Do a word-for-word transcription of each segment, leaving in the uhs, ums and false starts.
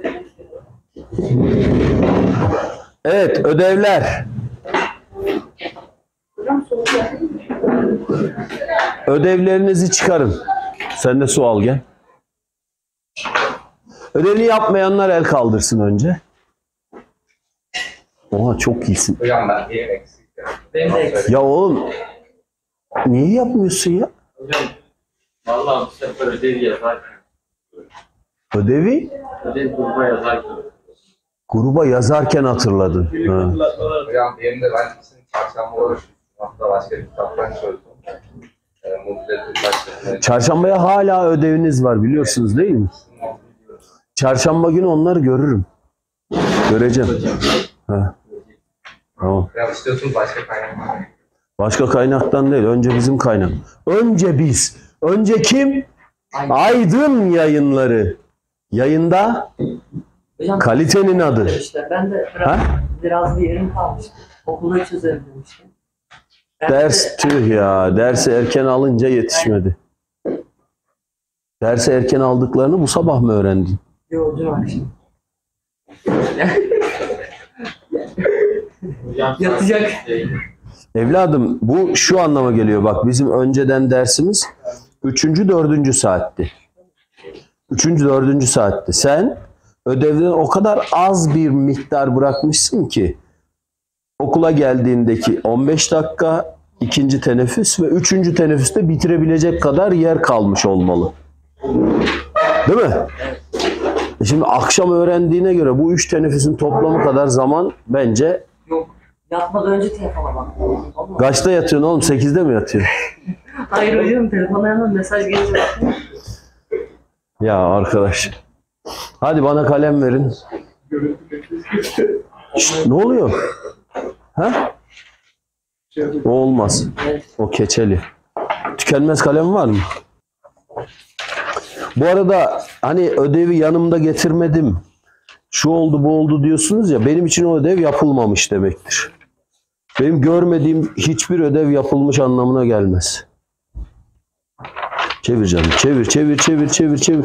Evet, ödevler. Ödevlerinizi çıkarın. Sen de su al gel. Ödevini yapmayanlar el kaldırsın önce. Oha çok iyisin. Hocam ben bir eksik. Benim de eksik. Ya oğlum niye yapmıyorsun ya? Hocam vallahi bu sefer ödevi yazarken. Ödevi? Ödev gruba yazarken. Gruba yazarken hatırladın. Ha. Hocam benim de ben kesin çarşamba uğraşıyorum. Hatta başka bir kitaptan çözdüm. E, Mucizetin başlarında. Çarşambaya hala ödeviniz var biliyorsunuz değil mi? Çarşamba günü onları görürüm. Göreceğim. Ha. Tamam. Ya istiyorsunuz başka kaynak var. Başka kaynaktan değil. Önce bizim kaynak. Önce biz. Önce kim? Aydın Yayınları. Yayında Hocam, kalitenin adı. işte ben de biraz, Ha? biraz bir yerim kalmıştı. Okulda çözerim demiştim. Ben Ders de- tüh ya. Dersi erken alınca yetişmedi. Dersi erken aldıklarını bu sabah mı öğrendin? Yok hocam akşam. Hocam Yatacak. Evladım bu şu anlama geliyor. Bak bizim önceden dersimiz üçüncü dördüncü saatti. Üçüncü dördüncü saatti. Sen ödevden o kadar az bir miktar bırakmışsın ki okula geldiğindeki on beş dakika, ikinci teneffüs ve üçüncü teneffüste bitirebilecek kadar yer kalmış olmalı. Değil mi? E şimdi akşam öğrendiğine göre bu üç teneffüsün toplamı kadar zaman bence. Yok. Yatmadan önce telefona bak. Olmaz. Kaçta yatıyorsun oğlum? sekizde mi yatıyorsun? Hayır hocam telefona hemen mesaj gelince bakıyorum. Ya arkadaş. Hadi bana kalem verin. Şşt, ne oluyor? Ha? O olmaz. O keçeli. Tükenmez kalem var mı? Bu arada hani ödevi yanımda getirmedim. Şu oldu bu oldu diyorsunuz ya, benim için o ödev yapılmamış demektir. Benim görmediğim hiçbir ödev yapılmış anlamına gelmez. Çevir canım. Çevir, çevir, çevir, çevir, çevir.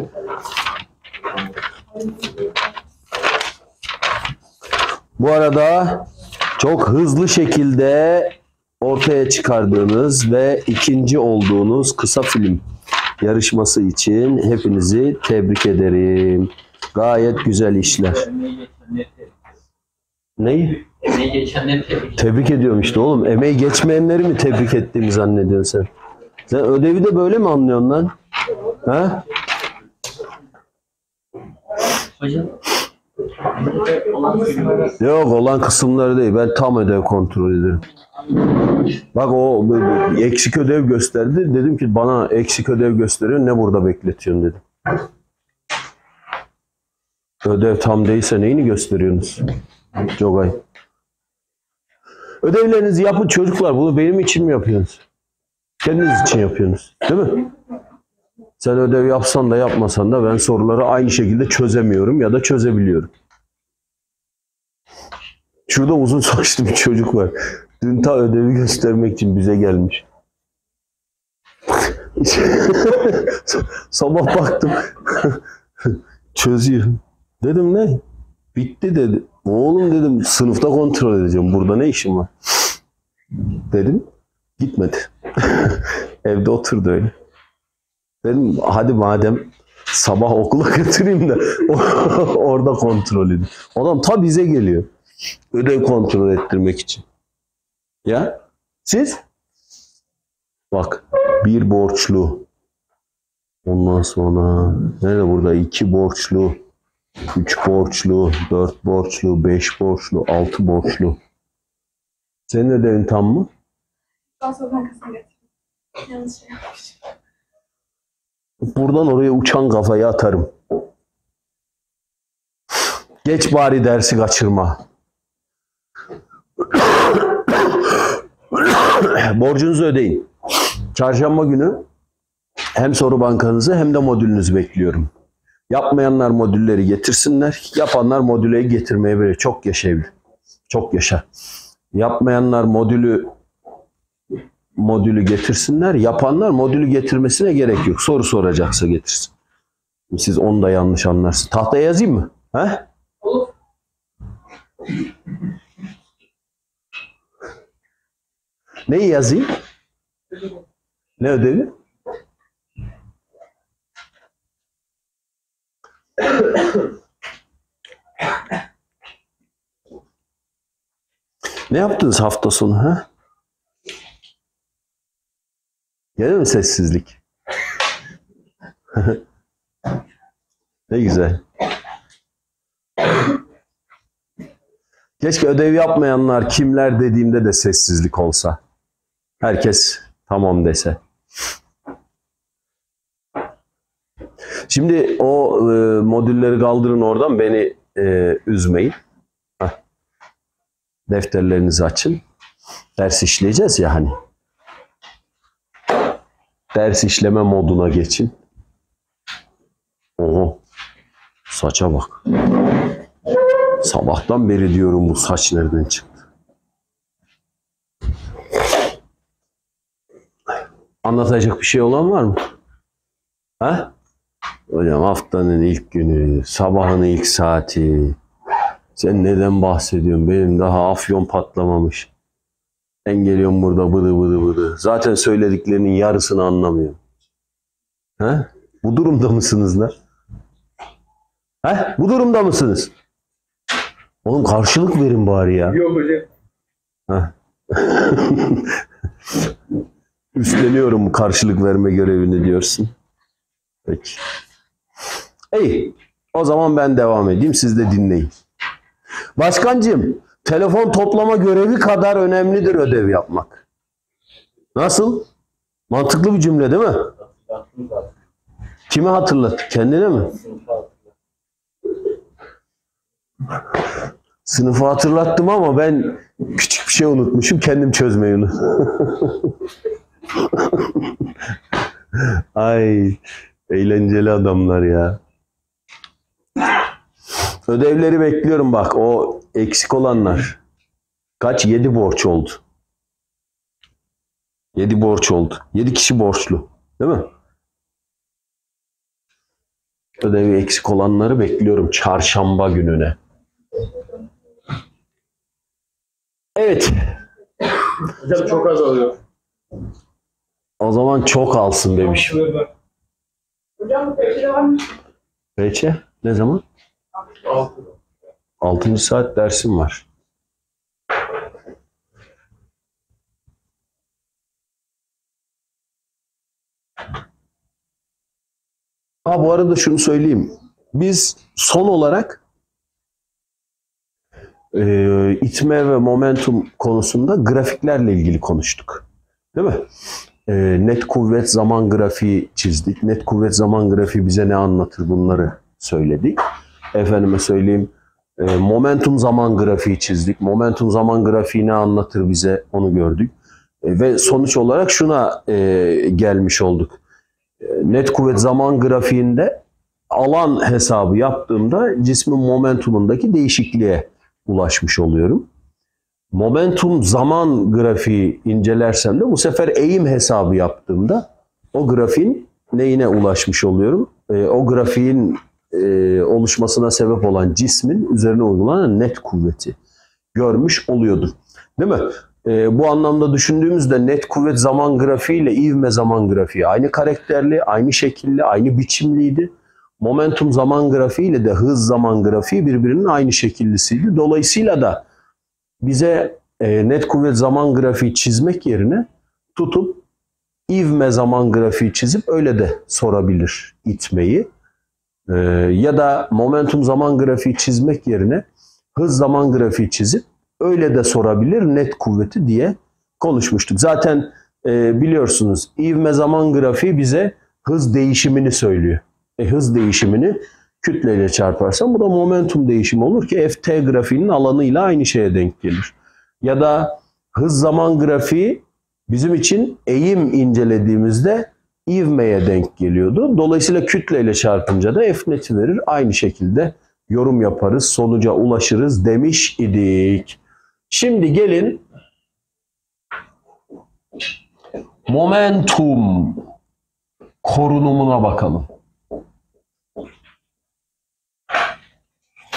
Bu arada çok hızlı şekilde ortaya çıkardığınız ve ikinci olduğunuz kısa film yarışması için hepinizi tebrik ederim. Gayet güzel işler. Neyi? Emeği geçenleri tebrik Tebrik ediyorum işte oğlum. Emeği geçmeyenleri mi tebrik ettiğimi zannediyorsun sen? Sen ödevi de böyle mi anlıyorsun lan? Ha? Hocam. Olan kısımları- Yok olan kısımları değil. Ben tam ödev kontrol ederim. Bak o eksik ödev gösterdi. Dedim ki bana eksik ödev gösteriyor. Ne burada bekletiyorsun dedim. Ödev tam değilse neyini gösteriyorsunuz? Cogay. Ödevlerinizi yapın çocuklar. Bunu benim için mi yapıyorsunuz? Kendiniz için yapıyorsunuz. Değil mi? Sen ödev yapsan da yapmasan da ben soruları aynı şekilde çözemiyorum ya da çözebiliyorum. Şurada uzun saçlı bir çocuk var. Dün ta ödevi göstermek için bize gelmiş. Sabah baktım. Çözüyor. Dedim ne? Bitti dedi. Oğlum dedim sınıfta kontrol edeceğim. Burada ne işim var? Dedim. Gitmedi. Evde oturdu öyle. Dedim hadi madem sabah okula götüreyim de orada kontrol edin. Adam ta bize geliyor. Ödev kontrol ettirmek için. Ya siz? Bak bir borçlu. Ondan sonra nerede burada? İki borçlu. Üç borçlu. Dört borçlu. Beş borçlu. Altı borçlu. Senin ödevin tam mı? Daha sonra ben kısmı getirdim. Yanlış şey yapmışım. Buradan oraya uçan kafayı atarım. Geç bari dersi kaçırma. Borcunuzu ödeyin. Çarşamba günü hem soru bankanızı hem de modülünüzü bekliyorum. Yapmayanlar modülleri getirsinler. Yapanlar modüleri getirmeye böyle çok yaşa evli. Çok yaşa. Yapmayanlar modülü modülü getirsinler. Yapanlar modülü getirmesine gerek yok. Soru soracaksa getirsin. Siz onu da yanlış anlarsınız. Tahtaya yazayım mı? He? Olur. Neyi yazayım? Ne ödevi? Ne yaptınız hafta sonu ha? Gene mi sessizlik? Ne güzel. Keşke ödev yapmayanlar kimler dediğimde de sessizlik olsa. Herkes tamam dese. Şimdi o e, modülleri kaldırın oradan, beni e, üzmeyin. Heh. Defterlerinizi açın. Ders işleyeceğiz ya hani. Ders işleme moduna geçin. Oho. Saça bak. Sabahtan beri diyorum bu saç nereden çıktı. Anlatacak bir şey olan var mı? Ha? Hocam haftanın ilk günü, sabahın ilk saati. Sen neden bahsediyorsun? Benim daha afyon patlamamış. Ben geliyorum burada bıdı bıdı bıdı. Zaten söylediklerinin yarısını anlamıyorum. Ha? Bu durumda mısınız lan? Ha? Bu durumda mısınız? Oğlum karşılık verin bari ya. Yok hocam. Ha. Üstleniyorum karşılık verme görevini diyorsun. Peki. İyi. O zaman ben devam edeyim. Siz de dinleyin. Başkancığım, telefon toplama görevi kadar önemlidir ödev yapmak. Nasıl? Mantıklı bir cümle değil mi? Kime hatırlat? Kendine mi? Sınıfı hatırlattım ama ben küçük bir şey unutmuşum. Kendim çözmeyi unuttum. Ay, eğlenceli adamlar ya. Ödevleri bekliyorum bak. O eksik olanlar. Kaç? Yedi borç oldu. Yedi borç oldu. Yedi kişi borçlu. Değil mi? Ödevi eksik olanları bekliyorum çarşamba gününe. Evet. Hocam çok az alıyor. O zaman çok alsın demişim. Hocam peki devam mı? Reçe ne zaman? Altı. Altıncı saat dersim var. Ha bu arada şunu söyleyeyim. Biz son olarak e, itme ve momentum konusunda grafiklerle ilgili konuştuk. Değil mi? E, net kuvvet zaman grafiği çizdik. Net kuvvet zaman grafiği bize ne anlatır bunları söyledik. Efendime söyleyeyim e, momentum zaman grafiği çizdik. Momentum zaman grafiği ne anlatır bize onu gördük. E, ve sonuç olarak şuna e, gelmiş olduk. E, net kuvvet zaman grafiğinde alan hesabı yaptığımda cismin momentumundaki değişikliğe ulaşmış oluyorum. Momentum zaman grafiği incelersem de bu sefer eğim hesabı yaptığımda o grafiğin neyine ulaşmış oluyorum? E, o grafiğin e, oluşmasına sebep olan cismin üzerine uygulanan net kuvveti görmüş oluyordum. Değil mi? E, bu anlamda düşündüğümüzde net kuvvet zaman grafiği ile ivme zaman grafiği aynı karakterli, aynı şekilli, aynı biçimliydi. Momentum zaman grafiği ile de hız zaman grafiği birbirinin aynı şekillisiydi. Dolayısıyla da bize e, net kuvvet zaman grafiği çizmek yerine tutup ivme zaman grafiği çizip öyle de sorabilir itmeyi. E, ya da momentum zaman grafiği çizmek yerine hız zaman grafiği çizip öyle de sorabilir net kuvveti diye konuşmuştuk. Zaten e, biliyorsunuz ivme zaman grafiği bize hız değişimini söylüyor. E, hız değişimini kütleyle çarparsam bu da momentum değişimi olur ki ft grafiğinin alanıyla aynı şeye denk gelir. Ya da hız zaman grafiği bizim için eğim incelediğimizde ivmeye denk geliyordu. Dolayısıyla kütleyle çarpınca da f neti verir. Aynı şekilde yorum yaparız, sonuca ulaşırız demiş idik. Şimdi gelin momentum korunumuna bakalım.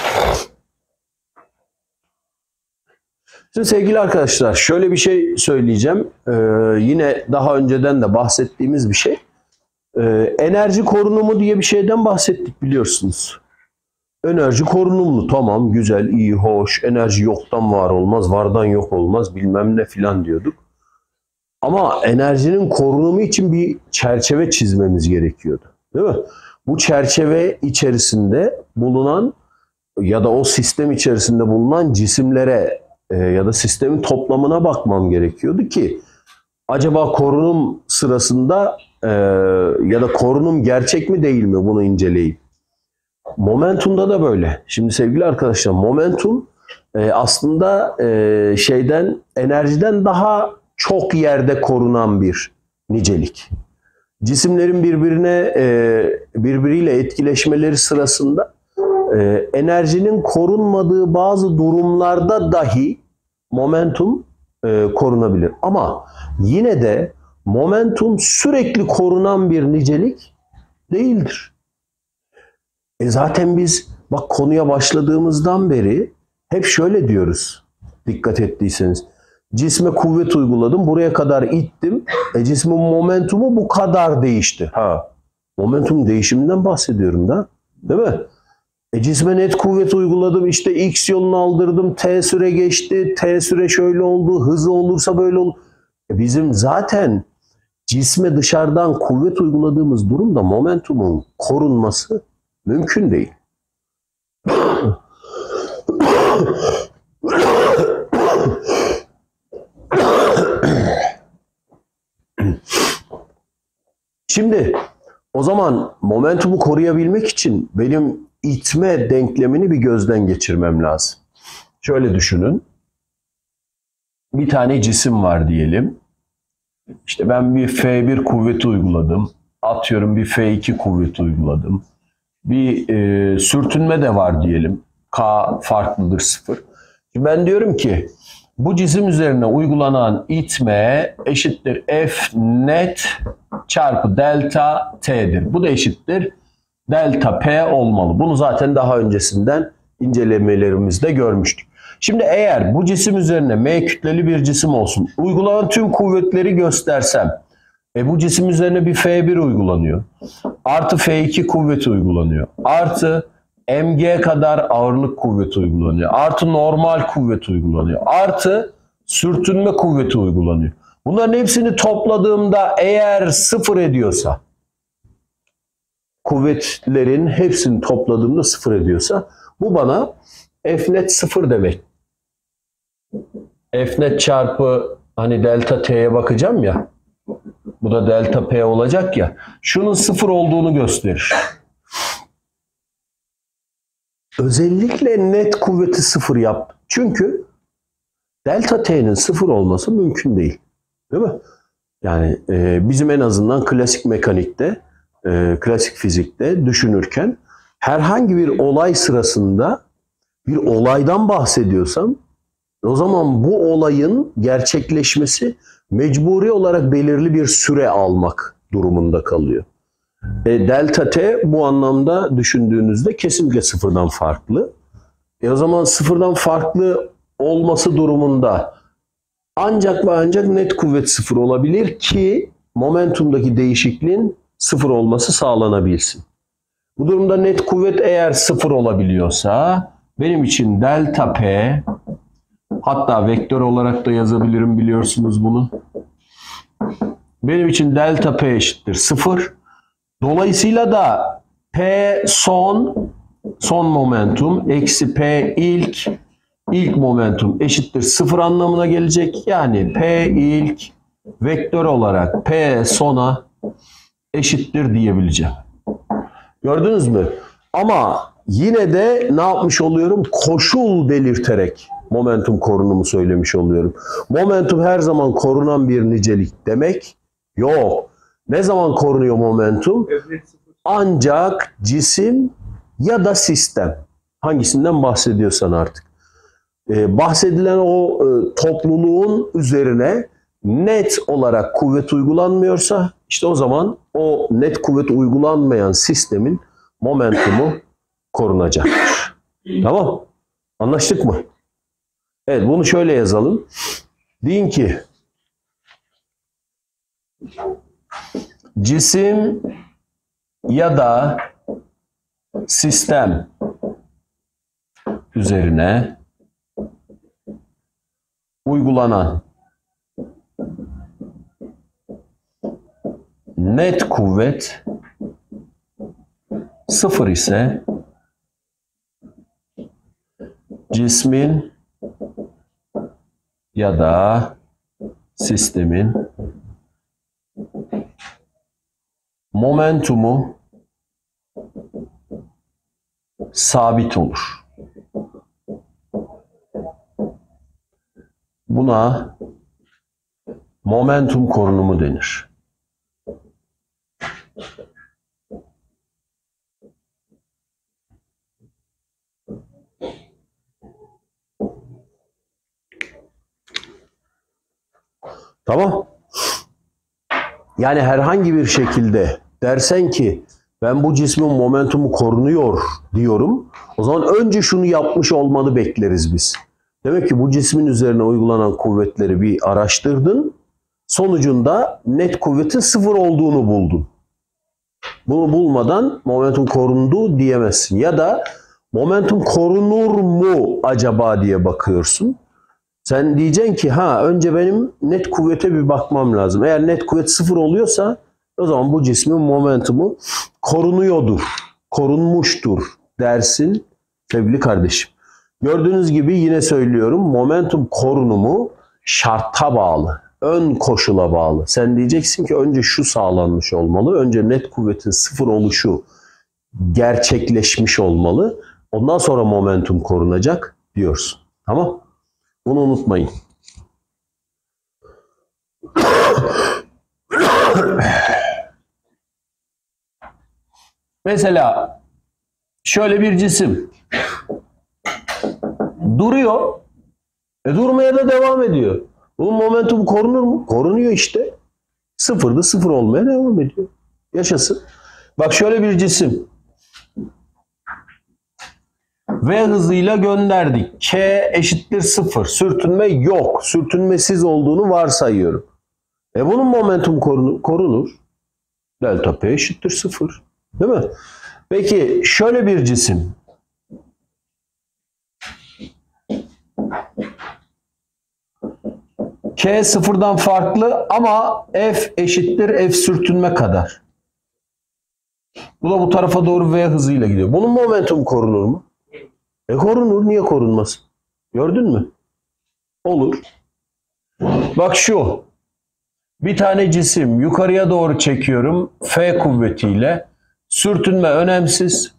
Şimdi sevgili arkadaşlar şöyle bir şey söyleyeceğim. Ee, yine daha önceden de bahsettiğimiz bir şey. Ee, enerji korunumu diye bir şeyden bahsettik biliyorsunuz. Enerji korunumlu, tamam, güzel, iyi, hoş. Enerji yoktan var olmaz, vardan yok olmaz, bilmem ne filan diyorduk. Ama enerjinin korunumu için bir çerçeve çizmemiz gerekiyordu. Değil mi? Bu çerçeve içerisinde bulunan ya da o sistem içerisinde bulunan cisimlere e, ya da sistemin toplamına bakmam gerekiyordu ki acaba korunum sırasında e, ya da korunum gerçek mi değil mi bunu inceleyeyim. Momentumda da böyle. Şimdi sevgili arkadaşlar, momentum e, aslında e, şeyden, enerjiden daha çok yerde korunan bir nicelik. Cisimlerin birbirine e, birbiriyle etkileşmeleri sırasında e, enerjinin korunmadığı bazı durumlarda dahi momentum e, korunabilir. Ama yine de momentum sürekli korunan bir nicelik değildir. E zaten biz bak konuya başladığımızdan beri hep şöyle diyoruz, dikkat ettiyseniz. Cisme kuvvet uyguladım, buraya kadar ittim. E cismin momentumu bu kadar değişti. Ha, momentum değişiminden bahsediyorum da, değil mi? E cisme net kuvvet uyguladım, işte x yolunu aldırdım, t süre geçti, t süre şöyle oldu, hızı olursa böyle olur. E bizim zaten cisme dışarıdan kuvvet uyguladığımız durumda momentumun korunması mümkün değil. Şimdi o zaman momentumu koruyabilmek için benim itme denklemini bir gözden geçirmem lazım. Şöyle düşünün. Bir tane cisim var diyelim. İşte ben bir F bir kuvveti uyguladım. Atıyorum bir F iki kuvveti uyguladım. Bir e, sürtünme de var diyelim. K farklıdır sıfır. Şimdi ben diyorum ki bu cisim üzerine uygulanan itme eşittir F net çarpı delta T'dir. Bu da eşittir delta P olmalı. Bunu zaten daha öncesinden incelemelerimizde görmüştük. Şimdi eğer bu cisim üzerine M kütleli bir cisim olsun, uygulanan tüm kuvvetleri göstersem, e bu cisim üzerine bir F bir uygulanıyor. Artı F iki kuvveti uygulanıyor. Artı M G kadar ağırlık kuvveti uygulanıyor. Artı normal kuvvet uygulanıyor. Artı sürtünme kuvveti uygulanıyor. Bunların hepsini topladığımda eğer sıfır ediyorsa, kuvvetlerin hepsini topladığımda sıfır ediyorsa, bu bana F net sıfır demek. F net çarpı hani delta T'ye bakacağım ya. Bu da delta P olacak ya. Şunun sıfır olduğunu gösterir. Özellikle net kuvveti sıfır yap. Çünkü delta T'nin sıfır olması mümkün değil. Değil mi? Yani e, bizim en azından klasik mekanikte, e, klasik fizikte düşünürken herhangi bir olay sırasında bir olaydan bahsediyorsam o zaman bu olayın gerçekleşmesi mecburi olarak belirli bir süre almak durumunda kalıyor. E, delta T bu anlamda düşündüğünüzde kesinlikle sıfırdan farklı. E, o zaman sıfırdan farklı olması durumunda ancak ve ancak net kuvvet sıfır olabilir ki momentumdaki değişikliğin sıfır olması sağlanabilsin. Bu durumda net kuvvet eğer sıfır olabiliyorsa benim için delta P, hatta vektör olarak da yazabilirim, biliyorsunuz bunu. Benim için delta P eşittir sıfır. Dolayısıyla da P son, son momentum eksi P ilk, ilk momentum eşittir sıfır anlamına gelecek. Yani P ilk vektör olarak P sona eşittir diyebileceğim. Gördünüz mü? Ama yine de ne yapmış oluyorum? Koşul belirterek momentum korunumu söylemiş oluyorum. Momentum her zaman korunan bir nicelik demek yok. Ne zaman korunuyor momentum? Ancak cisim ya da sistem. Hangisinden bahsediyorsan artık. Ee, bahsedilen o e, topluluğun üzerine net olarak kuvvet uygulanmıyorsa işte o zaman o net kuvvet uygulanmayan sistemin momentumu korunacaktır. Tamam. Anlaştık mı? Evet, bunu şöyle yazalım. Deyin ki cisim ya da sistem üzerine uygulanan net kuvvet sıfır ise cismin ya da sistemin momentumu sabit olur. Buna momentum korunumu denir. Tamam. Yani herhangi bir şekilde dersen ki ben bu cismin momentumu korunuyor diyorum. O zaman önce şunu yapmış olmanı bekleriz biz. Demek ki bu cismin üzerine uygulanan kuvvetleri bir araştırdın. Sonucunda net kuvvetin sıfır olduğunu buldun. Bunu bulmadan momentum korundu diyemezsin. Ya da momentum korunur mu acaba diye bakıyorsun. Sen diyeceksin ki ha önce benim net kuvvete bir bakmam lazım. Eğer net kuvvet sıfır oluyorsa o zaman bu cismin momentumu korunuyordur, korunmuştur dersin sevgili kardeşim. Gördüğünüz gibi yine söylüyorum, momentum korunumu şarta bağlı, ön koşula bağlı. Sen diyeceksin ki önce şu sağlanmış olmalı, önce net kuvvetin sıfır oluşu gerçekleşmiş olmalı. Ondan sonra momentum korunacak diyorsun. Tamam? Bunu unutmayın. Mesela şöyle bir cisim duruyor, e durmaya da devam ediyor. Bunun momentumu korunur mu? Korunuyor işte. Sıfırda sıfır olmaya devam ediyor. Yaşasın. Bak şöyle bir cisim. V hızıyla gönderdik. K eşittir sıfır. Sürtünme yok. Sürtünmesiz olduğunu varsayıyorum. E bunun momentum korunur. korunur. Delta P eşittir sıfır. Değil mi? Peki şöyle bir cisim. K sıfırdan farklı ama F eşittir F sürtünme kadar. Bu da bu tarafa doğru V hızıyla gidiyor. Bunun momentum korunur mu? E korunur. Niye korunmasın? Gördün mü? Olur. Bak şu. Bir tane cisim yukarıya doğru çekiyorum. F kuvvetiyle. Sürtünme önemsiz.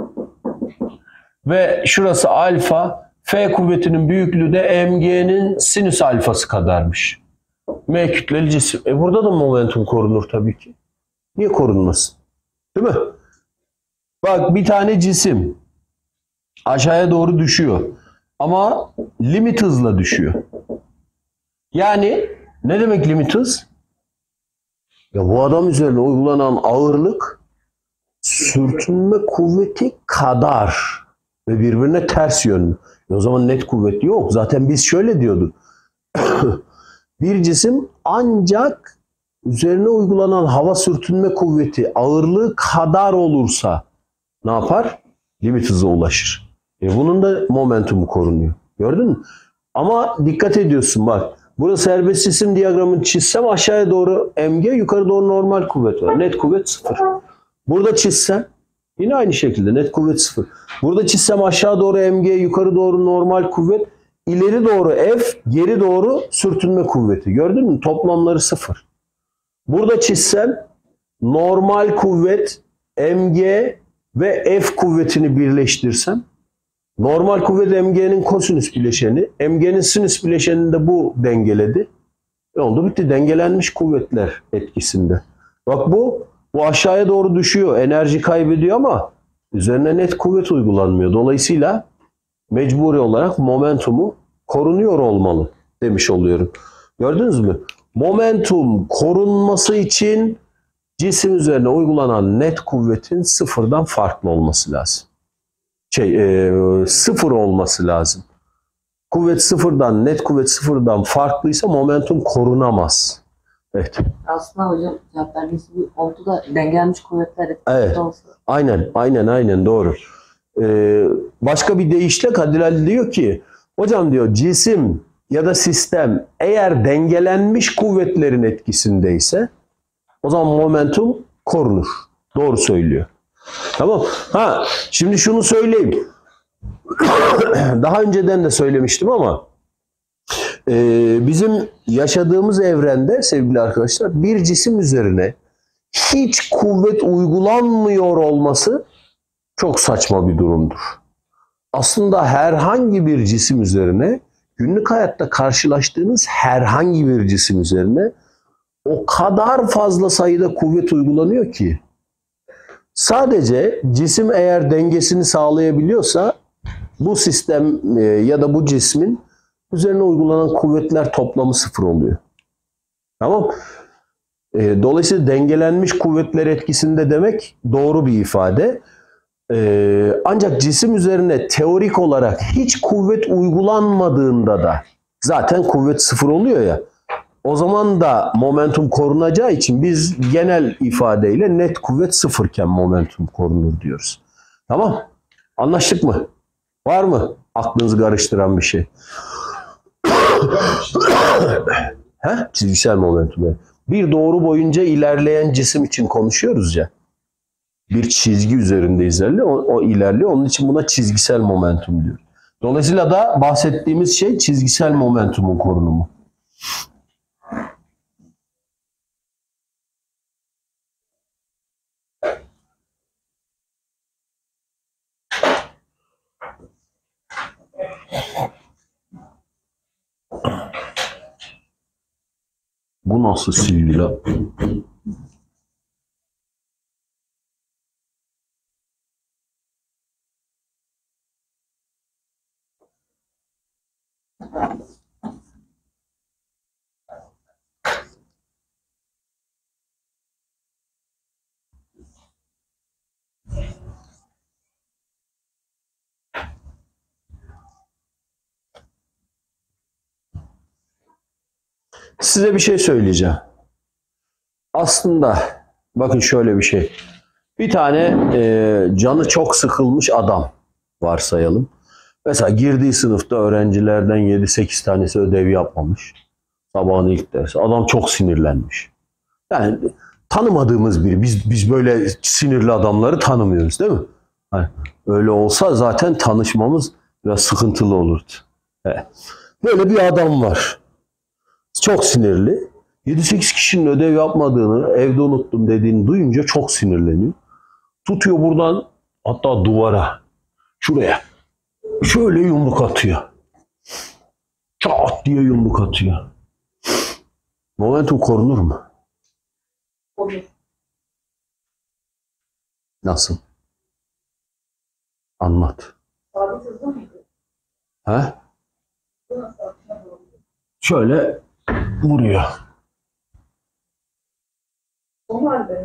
Ve şurası alfa. F kuvvetinin büyüklüğü de mg'nin sinüs alfası kadarmış. M kütleli cisim. E burada da momentum korunur tabii ki. Niye korunmasın? Değil mi? Bak bir tane cisim aşağıya doğru düşüyor. Ama limit hızla düşüyor. Yani ne demek limit hız? Ya bu adam üzerine uygulanan ağırlık sürtünme kuvveti kadar ve birbirine ters yönlü. E o zaman net kuvvet yok. Zaten biz şöyle diyorduk. Bir cisim ancak üzerine uygulanan hava sürtünme kuvveti ağırlığı kadar olursa ne yapar? Limit hıza ulaşır. E bunun da momentumu korunuyor. Gördün mü? Ama dikkat ediyorsun bak. Burası serbest cisim diyagramını çizsem aşağıya doğru mg, yukarı doğru normal kuvvet var. Net kuvvet sıfır. Burada çizsem yine aynı şekilde net kuvvet sıfır. Burada çizsem aşağı doğru mg, yukarı doğru normal kuvvet, ileri doğru F, geri doğru sürtünme kuvveti. Gördün mü? Toplamları sıfır. Burada çizsem normal kuvvet, mg ve F kuvvetini birleştirsem normal kuvvet mg'nin kosinüs bileşeni, mg'nin sinüs bileşenini de bu dengeledi. Ne oldu? Bitti. Dengelenmiş kuvvetler etkisinde. Bak bu, bu aşağıya doğru düşüyor. Enerji kaybediyor ama üzerine net kuvvet uygulanmıyor. Dolayısıyla mecburi olarak momentumu korunuyor olmalı demiş oluyorum. Gördünüz mü? Momentum korunması için cisim üzerine uygulanan net kuvvetin sıfırdan farklı olması lazım. Şey, e, sıfır olması lazım. kuvvet sıfırdan, net kuvvet sıfırdan farklıysa momentum korunamaz. Evet. Aslında hocam cevap verdiğiniz gibi oldu da dengelenmiş kuvvetler etkisi Evet. olsa. Aynen, aynen, aynen doğru. Ee, başka bir deyişle Kadir Ali diyor ki, hocam diyor cisim ya da sistem eğer dengelenmiş kuvvetlerin etkisindeyse o zaman momentum korunur. Doğru söylüyor. Tamam. Ha, şimdi şunu söyleyeyim. Daha önceden de söylemiştim ama e, bizim yaşadığımız evrende sevgili arkadaşlar bir cisim üzerine hiç kuvvet uygulanmıyor olması çok saçma bir durumdur. Aslında herhangi bir cisim üzerine, günlük hayatta karşılaştığınız herhangi bir cisim üzerine o kadar fazla sayıda kuvvet uygulanıyor ki sadece cisim eğer dengesini sağlayabiliyorsa bu sistem e, ya da bu cismin üzerine uygulanan kuvvetler toplamı sıfır oluyor. Tamam. E, dolayısıyla dengelenmiş kuvvetler etkisinde demek doğru bir ifade. E, ancak cisim üzerine teorik olarak hiç kuvvet uygulanmadığında da zaten kuvvet sıfır oluyor ya. O zaman da momentum korunacağı için biz genel ifadeyle net kuvvet sıfırken momentum korunur diyoruz. Tamam. Anlaştık mı? Var mı aklınızı karıştıran bir şey? He? Çizgisel momentum. Bir doğru boyunca ilerleyen cisim için konuşuyoruz ya. Bir çizgi üzerinde ilerliyor, o, o ilerliyor. Onun için buna çizgisel momentum diyor. Dolayısıyla da bahsettiğimiz şey çizgisel momentumun korunumu. Bu nasıl silgi la? Size bir şey söyleyeceğim. Aslında bakın şöyle bir şey. Bir tane e, canı çok sıkılmış adam varsayalım. Mesela girdiği sınıfta öğrencilerden yedi sekiz tanesi ödev yapmamış. Sabahın ilk dersi. Adam çok sinirlenmiş. Yani tanımadığımız biri. Biz biz böyle sinirli adamları tanımıyoruz değil mi? Hani öyle olsa zaten tanışmamız biraz sıkıntılı olurdu. Evet. Böyle bir adam var. Çok sinirli. yedi sekiz kişinin ödev yapmadığını, evde unuttum dediğini duyunca çok sinirleniyor. Tutuyor buradan, hatta duvara, şuraya şöyle yumruk atıyor. Çat diye yumruk atıyor. Momentum korunur mu? Olur. Nasıl? Anlat. Sabit hızlı mıydı? He? Şöyle vuruyor. O halde.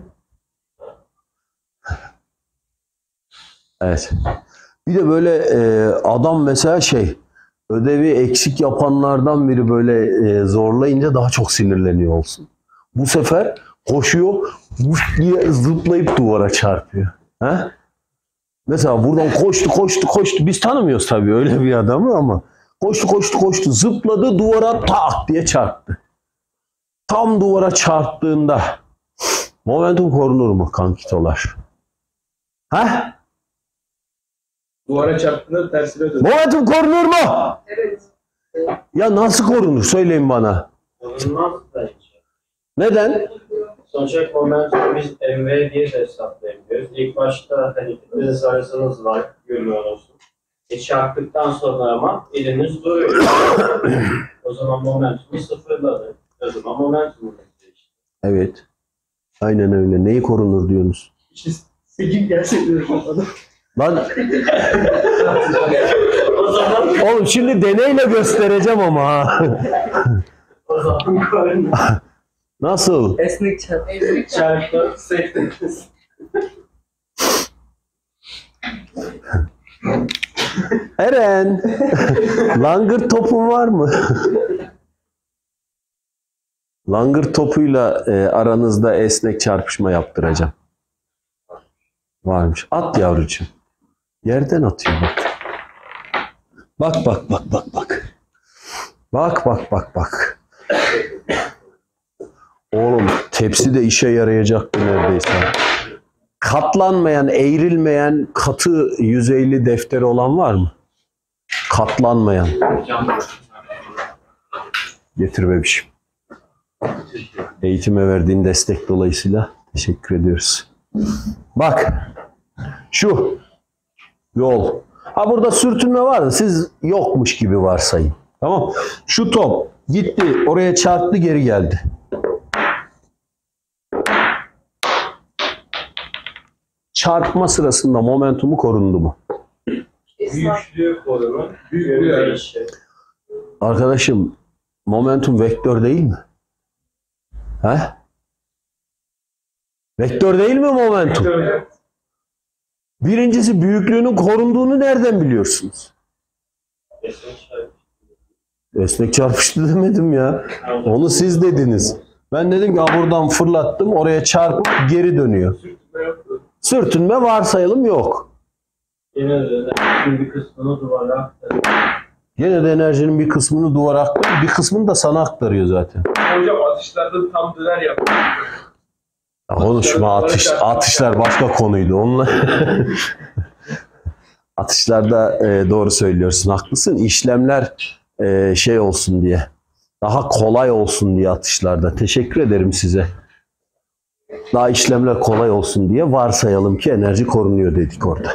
Evet. Bir de böyle e, adam mesela şey, ödevi eksik yapanlardan biri böyle e, zorlayınca daha çok sinirleniyor olsun. Bu sefer koşuyor, vuş diye zıplayıp duvara çarpıyor. He? Mesela buradan koştu, koştu, koştu. Biz tanımıyoruz tabii öyle bir adamı ama koştu, koştu, koştu. Zıpladı, duvara tak diye çarptı. Tam duvara çarptığında momentum korunur mu kankitolar? He? Duvara çarptığında tersine dönüyor. Momentum korunur mu? Evet. Ya nasıl korunur? Söyleyin bana. Korunmaz bence. Neden? Sonuç olarak momentumu biz M V diye de hesaplayabiliyoruz. İlk başta hani fitness arasınız var, görmüyor olsun. E çarptıktan sonra ama eliniz duruyor. O zaman momentumu sıfırladı. O zaman momentumu değişti. Evet. Aynen öyle. Neyi korunur diyorsunuz? İşte sekiz gerçekten kapadı. Lan O zaman oğlum şimdi deneyle göstereceğim ama ha. o zaman korunmaz. Nasıl? Esnek çarp. Esnek çarp. Çarptı, sektiniz. Eren, langırt topun var mı? Langırt topuyla e, aranızda esnek çarpışma yaptıracağım. Varmış. At yavrucuğum. Yerden atıyor bak. Bak bak bak bak bak. Bak bak bak bak. Oğlum tepsi de işe yarayacaktı neredeyse. Katlanmayan, eğrilmeyen, katı yüzeyli defteri olan var mı? Katlanmayan. Getir bebişim. Eğitime verdiğin destek dolayısıyla teşekkür ediyoruz. Bak. Şu. Yol. Ha burada sürtünme var da siz yokmuş gibi varsayın. Tamam. Şu top gitti, oraya çarptı, geri geldi. Çarpma sırasında momentumu korundu mu? Büyüklüğü korunun. Büyüklüğü değişir. Arkadaşım, momentum vektör değil mi? He? Vektör değil mi momentum? Birincisi büyüklüğünün korunduğunu nereden biliyorsunuz? Esnek çarpıştı demedim ya. Onu siz dediniz. Ben dedim ki buradan fırlattım, oraya çarpıp geri dönüyor. Sürtünme varsayalım yok. Yine de enerjinin bir kısmını duvara aktarıyor. Gene de enerjinin bir kısmını duvara aktarıyor, bir kısmını da sana aktarıyor zaten. Hocam atışlarda tam döner yapıyor. Ya konuşma, atış, atışlar başka konuydu. Onunla atışlarda e, doğru söylüyorsun, haklısın. İşlemler e, şey olsun diye, daha kolay olsun diye atışlarda. Teşekkür ederim size. Daha işlemler kolay olsun diye varsayalım ki enerji korunuyor dedik orada.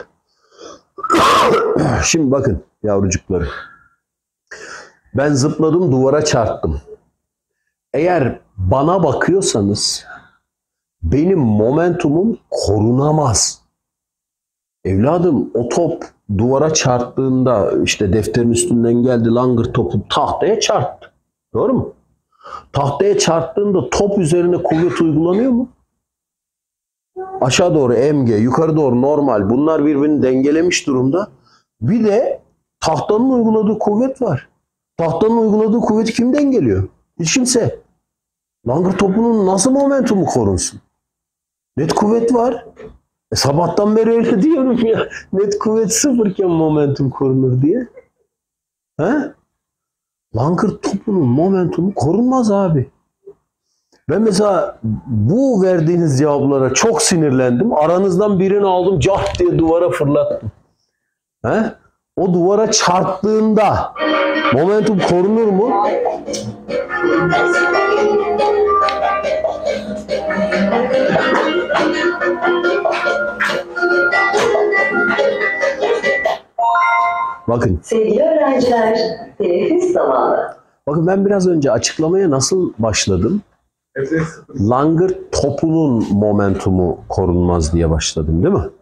Şimdi bakın yavrucuklarım. Ben zıpladım, duvara çarptım. Eğer bana bakıyorsanız benim momentumum korunamaz. Evladım, o top duvara çarptığında işte defterin üstünden geldi, langırt topu tahtaya çarptı. Doğru mu? Tahtaya çarptığında top üzerine kuvvet uygulanıyor mu? Aşağı doğru M G, yukarı doğru normal. Bunlar birbirini dengelemiş durumda. Bir de tahtanın uyguladığı kuvvet var. Tahtanın uyguladığı kuvveti kim dengeliyor? Hiç kimse. Langırt topunun nasıl momentumu korunsun? Net kuvvet var. E, sabahtan beri öyle diyorum ya. Net kuvvet sıfırken momentum korunur diye. He? Langırt topunun momentumu korunmaz abi. Ben mesela bu verdiğiniz cevaplara çok sinirlendim. Aranızdan birini aldım, cah diye duvara fırlattım. He? O duvara çarptığında momentum korunur mu? Bakın. Sevgili öğrenciler, teneffüs zamanı. Bakın ben biraz önce açıklamaya nasıl başladım? Langırt topunun momentumu korunmaz diye başladım, değil mi?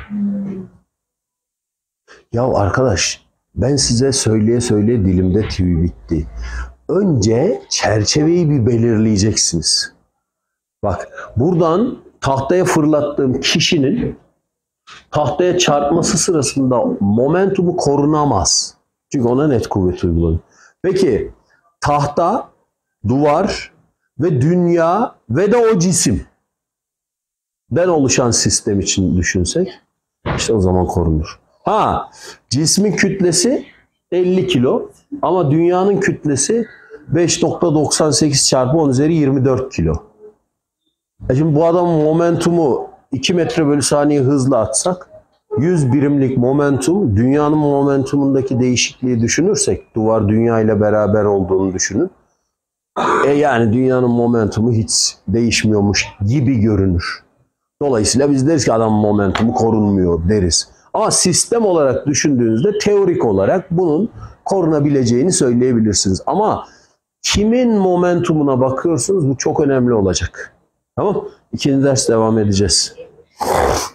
Ya arkadaş, ben size söyleye söyleye dilimde tüy bitti. Önce çerçeveyi bir belirleyeceksiniz. Bak, buradan tahtaya fırlattığım kişinin tahtaya çarpması sırasında momentumu korunamaz. Çünkü ona net kuvvet uygulanıyor. Peki, tahta, duvar ve dünya ve de o cisim den oluşan sistem için düşünsek, işte o zaman korunur. Ha, cismin kütlesi elli kilo ama dünyanın kütlesi beş nokta doksan sekiz çarpı on üzeri yirmi dört kilo. E şimdi bu adamın momentumu iki metre bölü saniye hızla atsak, yüz birimlik momentum, dünyanın momentumundaki değişikliği düşünürsek, duvar dünya ile beraber olduğunu düşünün. E yani dünyanın momentumu hiç değişmiyormuş gibi görünür. Dolayısıyla biz deriz ki adamın momentumu korunmuyor deriz. Ama sistem olarak düşündüğünüzde teorik olarak bunun korunabileceğini söyleyebilirsiniz. Ama kimin momentumuna bakıyorsunuz, bu çok önemli olacak. Tamam? İkinci ders devam edeceğiz.